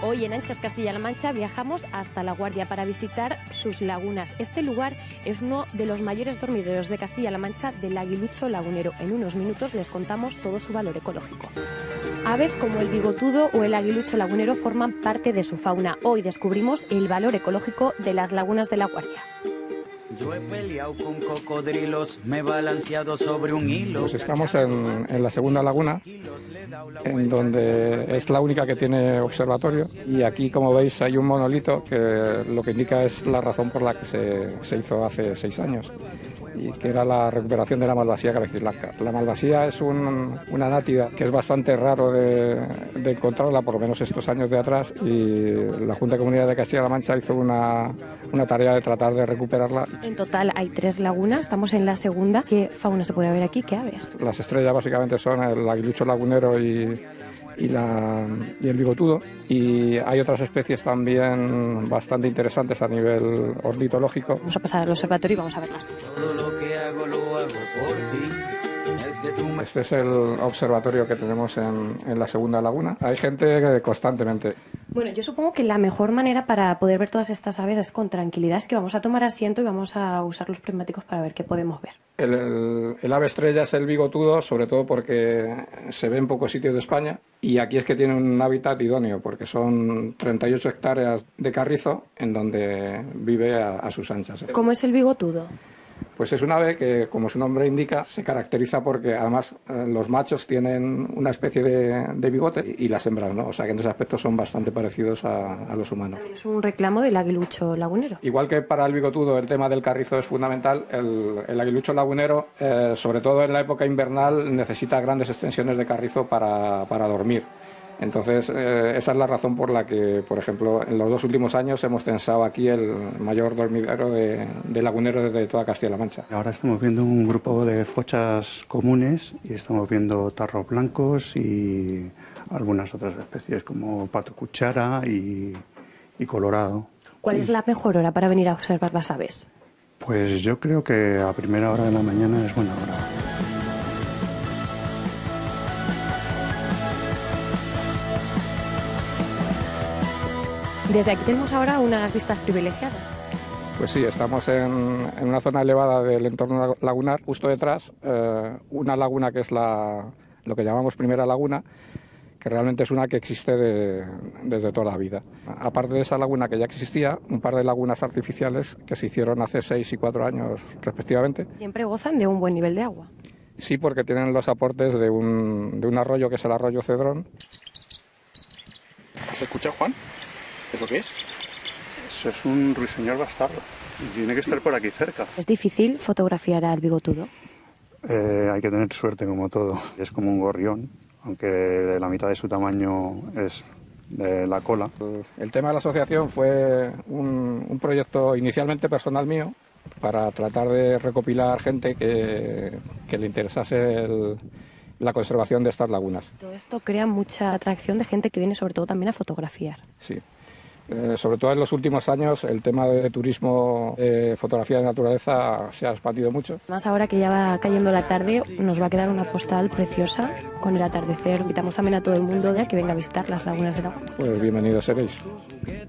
Hoy en Anchas Castilla-La Mancha viajamos hasta La Guardia para visitar sus lagunas. Este lugar es uno de los mayores dormideros de Castilla-La Mancha del aguilucho lagunero. En unos minutos les contamos todo su valor ecológico. Aves como el bigotudo o el aguilucho lagunero forman parte de su fauna. Hoy descubrimos el valor ecológico de las lagunas de La Guardia. Yo he peleado con cocodrilos, me he balanceado sobre un hilo. Pues estamos en la segunda laguna, en donde es la única que tiene observatorio, y aquí, como veis, hay un monolito que lo que indica es la razón por la que se hizo hace 6 años, y que era la recuperación de la malvasía calicilarca. La malvasía es una nátida que es bastante raro de encontrarla, por lo menos estos años de atrás, y la Junta de Comunidad de Castilla-La Mancha hizo una tarea de tratar de recuperarla. En total hay 3 lagunas, estamos en la segunda. ¿Qué fauna se puede ver aquí? ¿Qué aves? Las estrellas básicamente son el aguilucho lagunero y el bigotudo, y hay otras especies también bastante interesantes a nivel ornitológico. Vamos a pasar al observatorio y vamos a verlas. Todo lo que hago lo hago por ti. Este es el observatorio que tenemos en la segunda laguna. Hay gente constantemente. Bueno, yo supongo que la mejor manera para poder ver todas estas aves es con tranquilidad. Es que vamos a tomar asiento y vamos a usar los prismáticos para ver qué podemos ver. El ave estrella es el bigotudo, sobre todo porque se ve en pocos sitios de España, y aquí es que tiene un hábitat idóneo, porque son 38 hectáreas de carrizo en donde vive a sus anchas. ¿Cómo es el bigotudo? Pues es un ave que, como su nombre indica, se caracteriza porque además los machos tienen una especie de bigote y las hembras no, o sea que en ese aspecto son bastante parecidos a los humanos. Es un reclamo del aguilucho lagunero. Igual que para el bigotudo el tema del carrizo es fundamental, el aguilucho lagunero, sobre todo en la época invernal, necesita grandes extensiones de carrizo para dormir. Entonces, esa es la razón por la que, por ejemplo, en los 2 últimos años hemos censado aquí el mayor dormidero de laguneros de toda Castilla-La Mancha. Ahora estamos viendo un grupo de fochas comunes y estamos viendo tarros blancos y algunas otras especies como pato cuchara y colorado. ¿Cuál es la mejor hora para venir a observar las aves? Pues yo creo que a primera hora de la mañana es buena hora. Desde aquí tenemos ahora unas vistas privilegiadas. Pues sí, estamos en una zona elevada del entorno lagunar, justo detrás, una laguna que es lo que llamamos primera laguna, que realmente es una que existe desde toda la vida. Aparte de esa laguna que ya existía, un par de lagunas artificiales que se hicieron hace 6 y 4 años respectivamente. Siempre gozan de un buen nivel de agua. Sí, porque tienen los aportes de un arroyo que es el arroyo Cedrón. ¿Se escucha, Juan? ¿Eso qué es? Eso es un ruiseñor bastardo y tiene que estar por aquí cerca. ¿Es difícil fotografiar al bigotudo? Hay que tener suerte como todo. Es como un gorrión, aunque la mitad de su tamaño es de la cola. El tema de la asociación fue un proyecto inicialmente personal mío para tratar de recopilar gente que le interesase la conservación de estas lagunas. Todo esto crea mucha atracción de gente que viene sobre todo también a fotografiar. Sí. Sobre todo en los últimos años el tema de turismo, fotografía de naturaleza se ha expandido mucho. Más ahora que ya va cayendo la tarde, nos va a quedar una postal preciosa con el atardecer. Invitamos también a todo el mundo ya que venga a visitar las lagunas de La Guardia. Pues bienvenidos seréis.